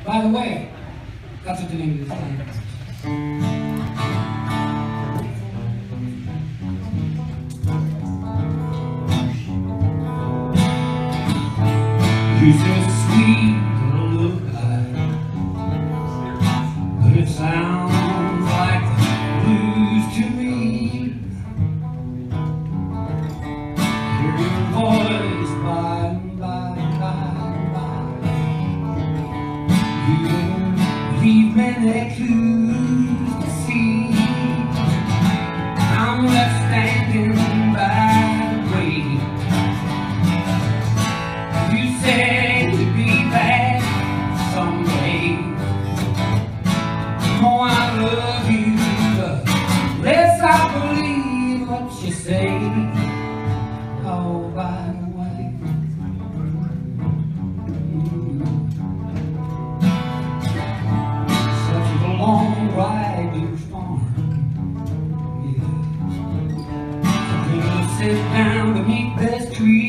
By the way, that's what the name of this song is. You said sweet little lullaby, but it sounds like the blues to me. Hear your voice by and by and by and by. You didn't leave many clues to see. I'm left standing by the grave. You said you'd be back someday. The more I love you, the less I believe what you say. Oh, by the way, such a long ride you've gone. Yeah, we'll sit down beneath this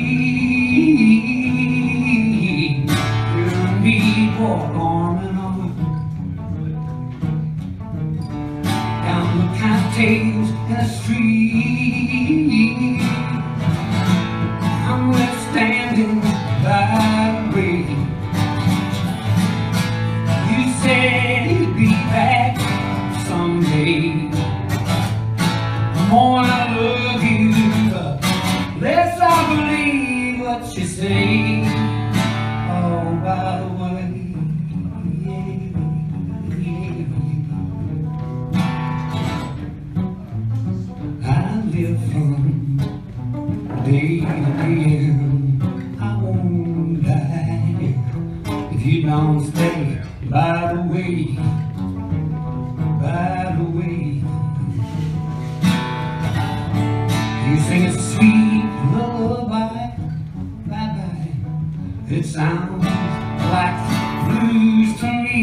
tree. You and me walk arm in arm down the cocktails in the street. I'm left standing by the grave. You said you'd be back someday. The more I love you, the less I believe what you say. Oh, by the way, I live from day to day. I won't die if you don't stay. By the way, by the way, you sing a sweet lullaby, bye-bye. It sounds like blues to me.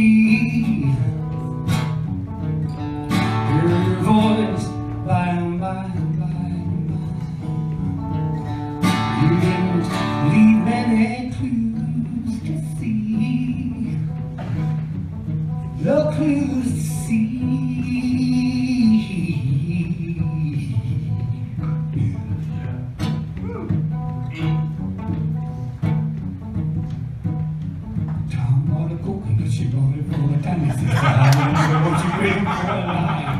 Your voice by and by and by and by. You didn't leave many clues to see. No clues to see. Tom bought a coconut, she bought it for a tennis. I don't know what you bring for a line.